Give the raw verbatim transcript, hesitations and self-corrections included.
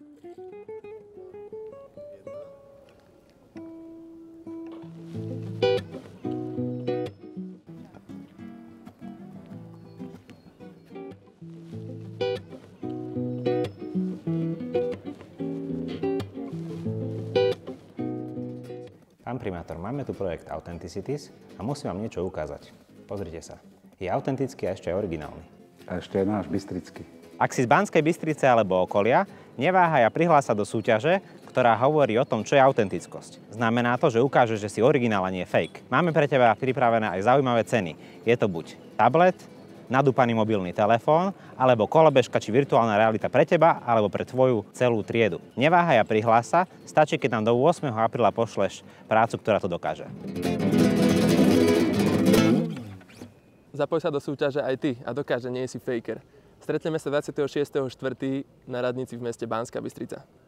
Pán primátor, máme tu projekt Authenticities a musím vám niečo ukázať. Pozrite sa. Je autentický a ešte aj originálny. A ešte je náš Bystrický. Ak si z Banskej Bystrice alebo okolia, neváhaj a prihlás sa do súťaže, ktorá hovorí o tom, čo je autentickosť. Znamená to, že ukážeš, že si originál a nie fake. Máme pre teba pripravené aj zaujímavé ceny. Je to buď tablet, nadúpaný mobilný telefón, alebo kolobežka či virtuálna realita pre teba, alebo pre tvoju celú triedu. Neváhaj a prihlás sa, stačí, keď nám do ôsmeho apríla pošleš prácu, ktorá to dokáže. Zapoj sa do súťaže aj ty a dokáž, že nie si faker. Stretneme sa dvadsiateho šiesteho štvrtého na radnici v meste Banská Bystrica.